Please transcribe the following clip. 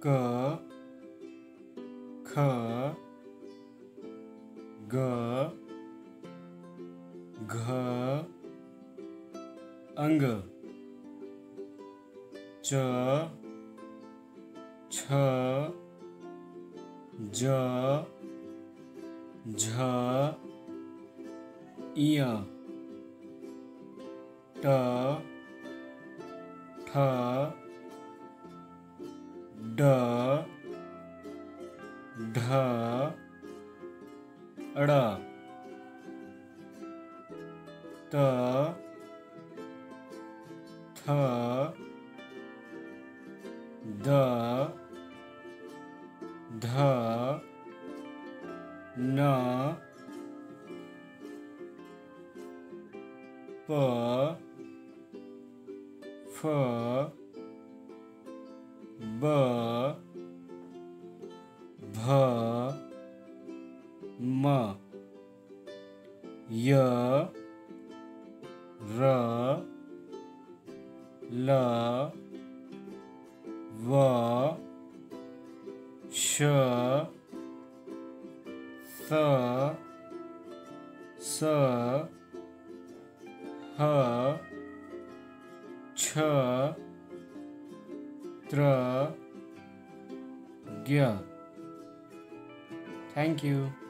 क ख ग घ अंग च छ ज झ इय ट ठ ड ढ ड़ त थ द ध न प फ ब भ म य र ल व श स स ह छ त्र ज्ञ। Thank you.